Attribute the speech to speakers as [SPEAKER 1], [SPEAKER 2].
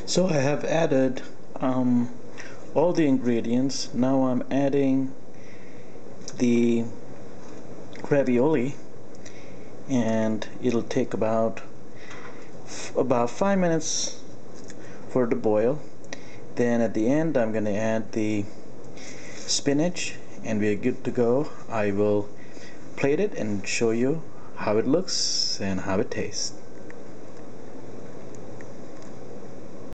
[SPEAKER 1] So I have added all the ingredients. Now I'm adding the ravioli, and it'll take about 5 minutes for it to boil. Then at the end I'm going to add the spinach and we're good to go. I will plate it and show you how it looks and how it tastes.